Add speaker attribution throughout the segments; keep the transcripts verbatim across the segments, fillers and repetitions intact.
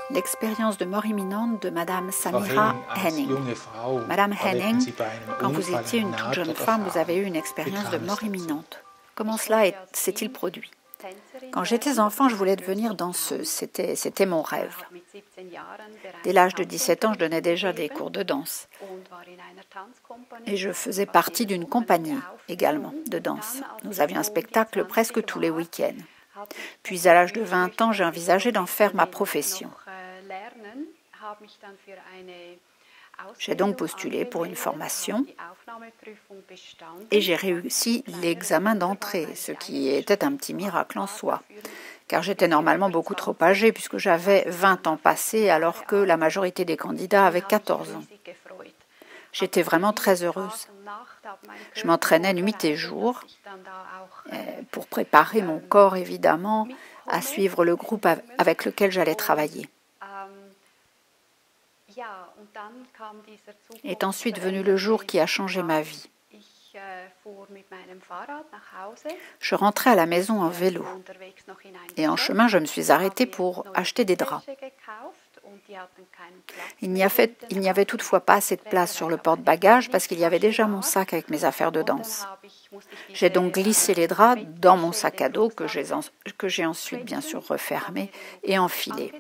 Speaker 1: L'expérience de mort imminente de Madame Samira Henning. Madame Henning, quand vous étiez une toute jeune femme, vous avez eu une expérience de mort imminente. Comment cela s'est-il produit? Quand j'étais enfant, je voulais devenir danseuse. C'était, c'était mon rêve. Dès l'âge de dix-sept ans, je donnais déjà des cours de danse. Et je faisais partie d'une compagnie également de danse. Nous avions un spectacle presque tous les week-ends. Puis à l'âge de vingt ans, j'ai envisagé d'en faire ma profession. J'ai donc postulé pour une formation et j'ai réussi l'examen d'entrée, ce qui était un petit miracle en soi, car j'étais normalement beaucoup trop âgée puisque j'avais vingt ans passés alors que la majorité des candidats avaient quatorze ans. J'étais vraiment très heureuse. Je m'entraînais nuit et jour pour préparer mon corps, évidemment, à suivre le groupe avec lequel j'allais travailler. Est ensuite venu le jour qui a changé ma vie. Je rentrais à la maison en vélo et en chemin, je me suis arrêtée pour acheter des draps. Il n'y avait, il n'y avait toutefois pas assez de place sur le porte-bagages parce qu'il y avait déjà mon sac avec mes affaires de danse. J'ai donc glissé les draps dans mon sac à dos que j'ai, que j'ai ensuite bien sûr refermé et enfilé.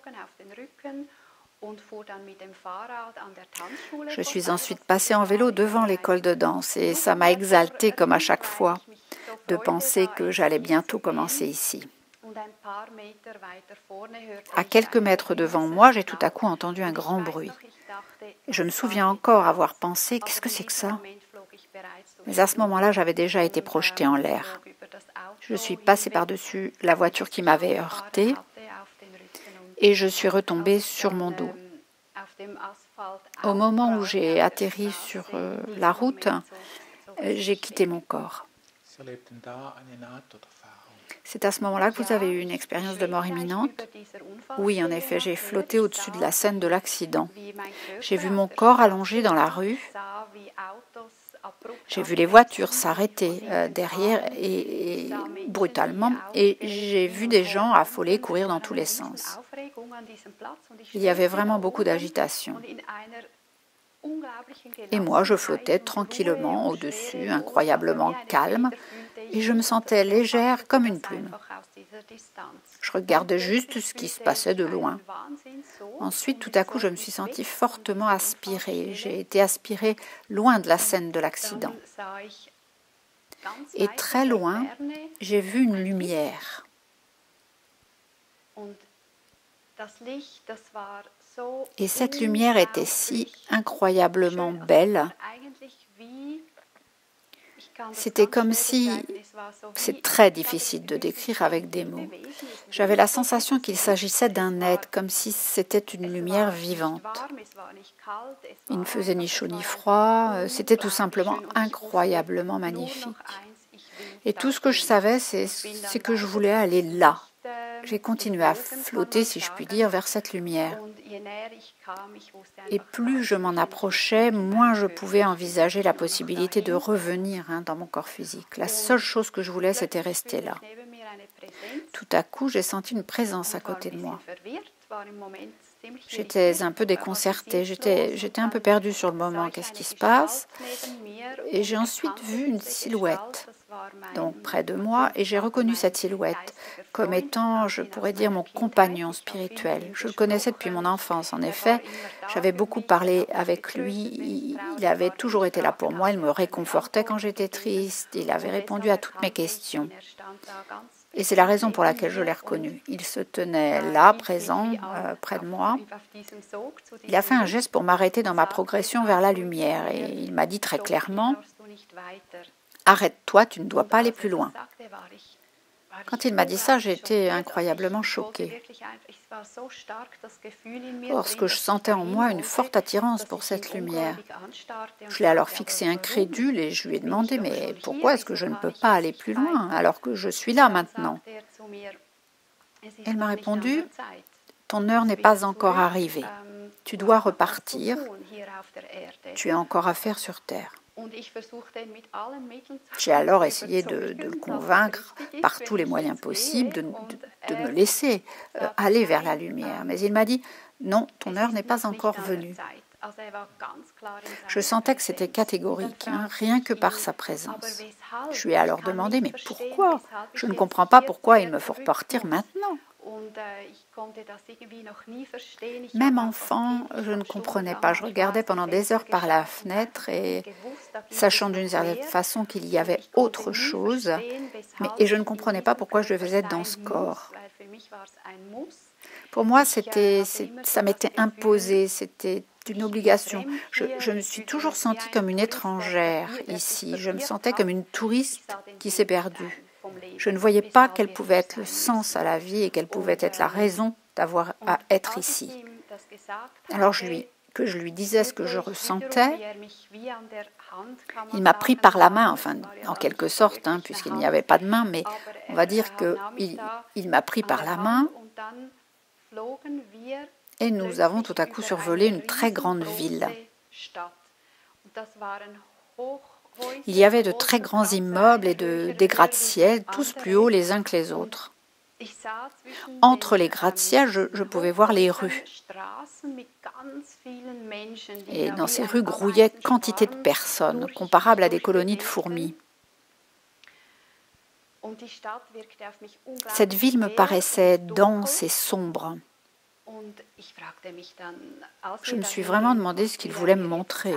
Speaker 1: Je suis ensuite passée en vélo devant l'école de danse et ça m'a exaltée comme à chaque fois de penser que j'allais bientôt commencer ici. À quelques mètres devant moi, j'ai tout à coup entendu un grand bruit. Je me souviens encore avoir pensé « qu'est-ce que c'est que ça ?» Mais à ce moment-là, j'avais déjà été projetée en l'air. Je suis passée par-dessus la voiture qui m'avait heurtée et je suis retombée sur mon dos. Au moment où j'ai atterri sur euh, la route, j'ai quitté mon corps. C'est à ce moment-là que vous avez eu une expérience de mort imminente? Oui, en effet, j'ai flotté au-dessus de la scène de l'accident. J'ai vu mon corps allongé dans la rue. J'ai vu les voitures s'arrêter euh, derrière et, et brutalement et j'ai vu des gens affolés courir dans tous les sens. Il y avait vraiment beaucoup d'agitation. Et moi, je flottais tranquillement au-dessus, incroyablement calme, et je me sentais légère comme une plume. Je regardais juste ce qui se passait de loin. Ensuite, tout à coup, je me suis sentie fortement aspirée. J'ai été aspirée loin de la scène de l'accident. Et très loin, j'ai vu une lumière. Et cette lumière était si incroyablement belle. C'était comme si, c'est très difficile de décrire avec des mots. J'avais la sensation qu'il s'agissait d'un être, comme si c'était une lumière vivante. Il ne faisait ni chaud ni froid, c'était tout simplement incroyablement magnifique. Et tout ce que je savais, c'est, c'est que je voulais aller là. J'ai continué à flotter, si je puis dire, vers cette lumière. Et plus je m'en approchais, moins je pouvais envisager la possibilité de revenir hein, dans mon corps physique. La seule chose que je voulais, c'était rester là. Tout à coup, j'ai senti une présence à côté de moi. J'étais un peu déconcertée, j'étais, j'étais un peu perdue sur le moment. Qu'est-ce qui se passe? Et j'ai ensuite vu une silhouette, donc près de moi, et j'ai reconnu cette silhouette comme étant, je pourrais dire, mon compagnon spirituel. Je le connaissais depuis mon enfance. En effet, j'avais beaucoup parlé avec lui. Il avait toujours été là pour moi. Il me réconfortait quand j'étais triste. Il avait répondu à toutes mes questions. Et c'est la raison pour laquelle je l'ai reconnu. Il se tenait là, présent, euh, près de moi. Il a fait un geste pour m'arrêter dans ma progression vers la lumière. Et il m'a dit très clairement, « Arrête-toi, tu ne dois pas aller plus loin. » Quand il m'a dit ça, j'ai été incroyablement choquée. Parce que je sentais en moi une forte attirance pour cette lumière. Je l'ai alors fixé incrédule et je lui ai demandé « Mais pourquoi est-ce que je ne peux pas aller plus loin alors que je suis là maintenant ?» Elle m'a répondu « Ton heure n'est pas encore arrivée. Tu dois repartir. Tu as encore affaire sur Terre. » J'ai alors essayé de, de le convaincre par tous les moyens possibles de, de, de me laisser euh, aller vers la lumière. Mais il m'a dit, non, ton heure n'est pas encore venue. Je sentais que c'était catégorique, hein, rien que par sa présence. Je lui ai alors demandé, mais pourquoi? Je ne comprends pas pourquoi il me faut repartir maintenant. Même enfant, je ne comprenais pas. Je regardais pendant des heures par la fenêtre et, sachant d'une certaine façon qu'il y avait autre chose, mais, et je ne comprenais pas pourquoi je devais être dans ce corps. Pour moi, c'était, ça m'était imposé, c'était une obligation. Je, je me suis toujours sentie comme une étrangère ici. Je me sentais comme une touriste qui s'est perdue. Je ne voyais pas quel pouvait être le sens à la vie et quelle pouvait être la raison d'avoir à être ici. Alors je lui, que je lui disais ce que je ressentais, il m'a pris par la main, enfin en quelque sorte, hein, puisqu'il n'y avait pas de main, mais on va dire qu'il il m'a pris par la main et nous avons tout à coup survolé une très grande ville. Il y avait de très grands immeubles et de, des gratte-ciels, tous plus hauts les uns que les autres. Entre les gratte-ciels, je, je pouvais voir les rues. Et dans ces rues grouillaient quantité de personnes, comparables à des colonies de fourmis. Cette ville me paraissait dense et sombre. Je me suis vraiment demandé ce qu'il voulait me montrer.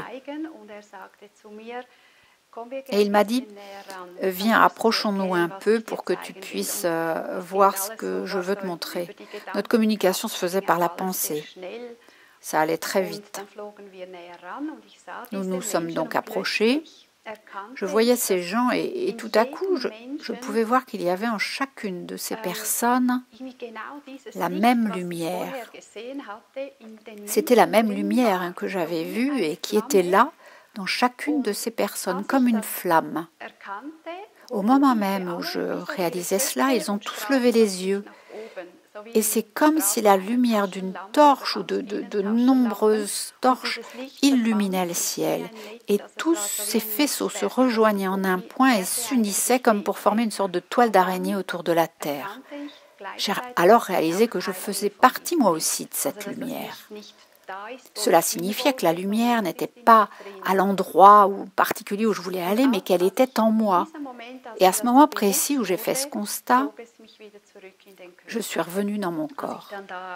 Speaker 1: Et il m'a dit, viens, approchons-nous un peu pour que tu puisses euh, voir ce que je veux te montrer. Notre communication se faisait par la pensée. Ça allait très vite. Nous nous sommes donc approchés. Je voyais ces gens et, et tout à coup, je, je pouvais voir qu'il y avait en chacune de ces personnes la même lumière. C'était la même lumière hein, que j'avais vue et qui était là dans chacune de ces personnes, comme une flamme. Au moment même où je réalisais cela, ils ont tous levé les yeux. Et c'est comme si la lumière d'une torche ou de, de, de nombreuses torches illuminait le ciel. Et tous ces faisceaux se rejoignaient en un point et s'unissaient comme pour former une sorte de toile d'araignée autour de la terre. J'ai alors réalisé que je faisais partie moi aussi de cette lumière. Cela signifiait que la lumière n'était pas à l'endroit ou particulier où je voulais aller, mais qu'elle était en moi. Et à ce moment précis où j'ai fait ce constat, je suis revenue dans mon corps.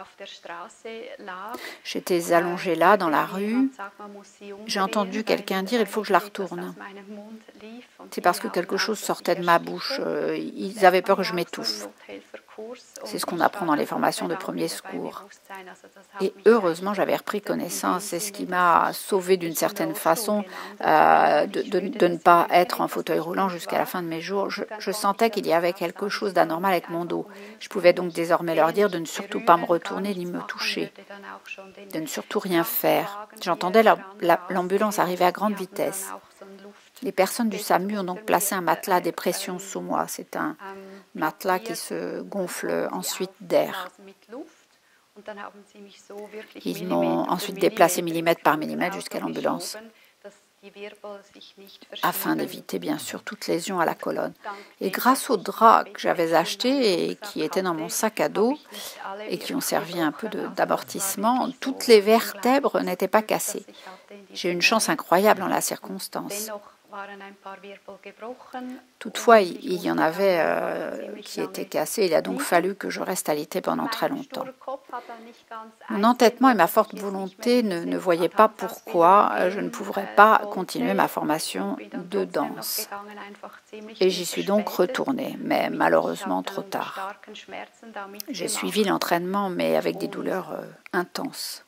Speaker 1: J'étais allongée là, dans la rue. J'ai entendu quelqu'un dire « il faut que je la retourne ». C'est parce que quelque chose sortait de ma bouche. Ils avaient peur que je m'étouffe. C'est ce qu'on apprend dans les formations de premiers secours. Et heureusement, j'avais repris connaissance. C'est ce qui m'a sauvée d'une certaine façon euh, de, de, de ne pas être en fauteuil roulant jusqu'à la fin de mes jours. Je, je sentais qu'il y avait quelque chose d'anormal avec mon dos. Je pouvais donc désormais leur dire de ne surtout pas me retourner ni me toucher, de ne surtout rien faire. J'entendais l'ambulance arriver à grande vitesse. Les personnes du SAMU ont donc placé un matelas à dépression sous moi. C'est un matelas qui se gonfle ensuite d'air. Ils m'ont ensuite déplacé millimètre par millimètre jusqu'à l'ambulance, afin d'éviter bien sûr toute lésion à la colonne. Et grâce aux draps que j'avais achetés et qui étaient dans mon sac à dos et qui ont servi un peu d'amortissement, toutes les vertèbres n'étaient pas cassées. J'ai eu une chance incroyable en la circonstance. Toutefois, il y en avait euh, qui étaient cassés. Il a donc fallu que je reste alitée pendant très longtemps. Mon entêtement et ma forte volonté ne, ne voyaient pas pourquoi je ne pourrais pas continuer ma formation de danse. Et j'y suis donc retournée, mais malheureusement trop tard. J'ai suivi l'entraînement, mais avec des douleurs euh, intenses.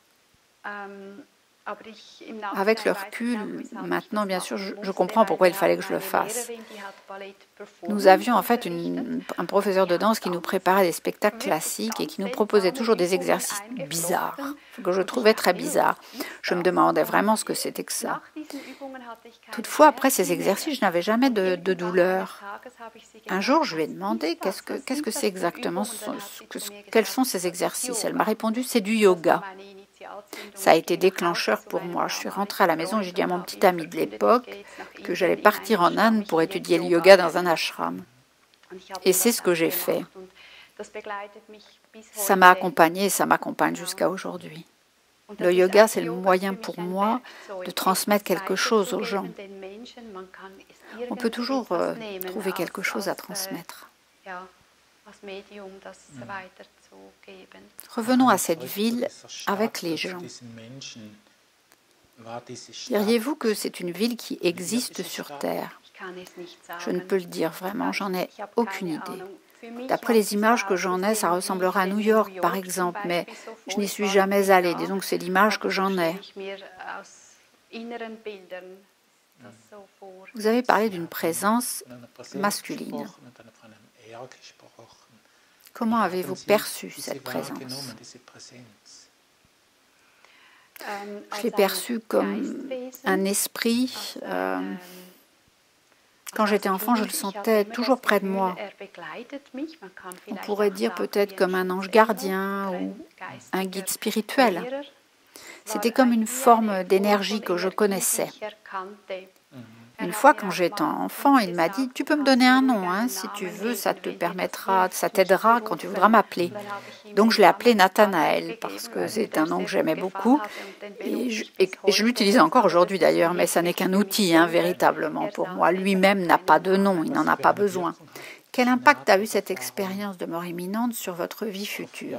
Speaker 1: Avec le recul, maintenant, bien sûr, je, je comprends pourquoi il fallait que je le fasse. Nous avions en fait une, un professeur de danse qui nous préparait des spectacles classiques et qui nous proposait toujours des exercices bizarres, que je trouvais très bizarres. Je me demandais vraiment ce que c'était que ça. Toutefois, après ces exercices, je n'avais jamais de, de douleur. Un jour, je lui ai demandé qu'est-ce que qu'est-ce que c'est exactement, ce, que, quels sont ces exercices. Elle m'a répondu, c'est du yoga. Ça a été déclencheur pour moi. Je suis rentrée à la maison et j'ai dit à mon petit ami de l'époque que j'allais partir en Inde pour étudier le yoga dans un ashram. Et c'est ce que j'ai fait. Ça m'a accompagnée et ça m'accompagne jusqu'à aujourd'hui. Le yoga, c'est le moyen pour moi de transmettre quelque chose aux gens. On peut toujours euh, trouver quelque chose à transmettre. Revenons à cette ville avec les gens. Diriez-vous que c'est une ville qui existe sur Terre? Je ne peux le dire vraiment, j'en ai aucune idée. D'après les images que j'en ai, ça ressemblerait à New York, par exemple, mais je n'y suis jamais allée. Disons que c'est l'image que j'en ai. Vous avez parlé d'une présence masculine. Comment avez-vous perçu cette présence? Je l'ai perçue comme un esprit. Euh, Quand j'étais enfant, je le sentais toujours près de moi. On pourrait dire peut-être comme un ange gardien ou un guide spirituel. C'était comme une forme d'énergie que je connaissais. Une fois, quand j'étais enfant, il m'a dit « Tu peux me donner un nom, hein, si tu veux, ça te permettra, ça t'aidera quand tu voudras m'appeler. » Donc je l'ai appelé Nathanaël, parce que c'est un nom que j'aimais beaucoup. Et je, et, et je l'utilise encore aujourd'hui d'ailleurs, mais ça n'est qu'un outil, hein, véritablement, pour moi. Lui-même n'a pas de nom, il n'en a pas besoin. Quel impact a eu cette expérience de mort imminente sur votre vie future?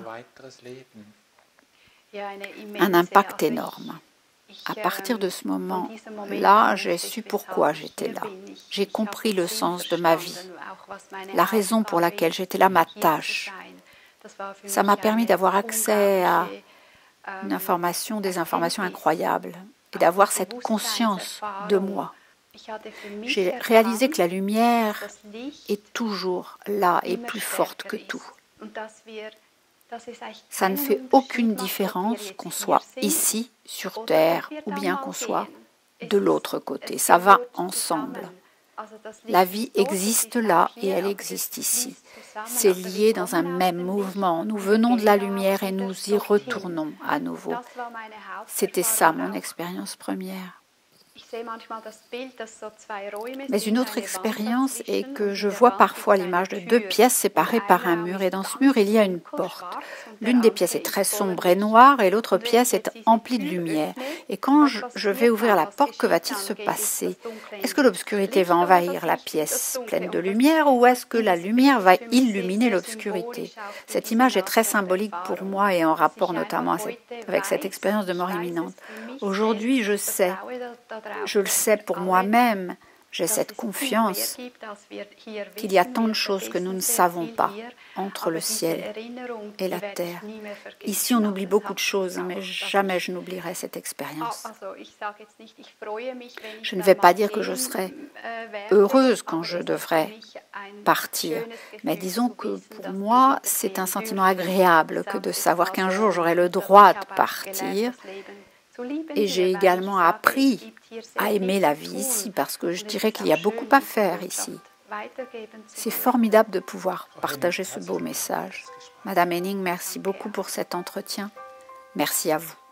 Speaker 1: Un impact énorme. À partir de ce moment-là, j'ai su pourquoi j'étais là. J'ai compris le sens de ma vie, la raison pour laquelle j'étais là, ma tâche. Ça m'a permis d'avoir accès à une information, des informations incroyables, et d'avoir cette conscience de moi. J'ai réalisé que la lumière est toujours là et plus forte que tout. Ça ne fait aucune différence qu'on soit ici, sur Terre, ou bien qu'on soit de l'autre côté. Ça va ensemble. La vie existe là et elle existe ici. C'est lié dans un même mouvement. Nous venons de la lumière et nous y retournons à nouveau. C'était ça mon expérience première. Mais une autre expérience est que je vois parfois l'image de deux pièces séparées par un mur, et dans ce mur il y a une porte. L'une des pièces est très sombre et noire et l'autre pièce est emplie de lumière. Et quand je vais ouvrir la porte, que va-t-il se passer? Est-ce que l'obscurité va envahir la pièce pleine de lumière ou est-ce que la lumière va illuminer l'obscurité? Cette image est très symbolique pour moi et en rapport notamment avec cette expérience de mort imminente. Aujourd'hui, je sais, je le sais pour moi-même, j'ai cette confiance qu'il y a tant de choses que nous ne savons pas entre le ciel et la terre. Ici, on oublie beaucoup de choses, mais jamais je n'oublierai cette expérience. Je ne vais pas dire que je serai heureuse quand je devrais partir, mais disons que pour moi, c'est un sentiment agréable que de savoir qu'un jour j'aurai le droit de partir. Et j'ai également appris à aimer la vie ici, parce que je dirais qu'il y a beaucoup à faire ici. C'est formidable de pouvoir partager ce beau message. Madame Henning, merci beaucoup pour cet entretien. Merci à vous.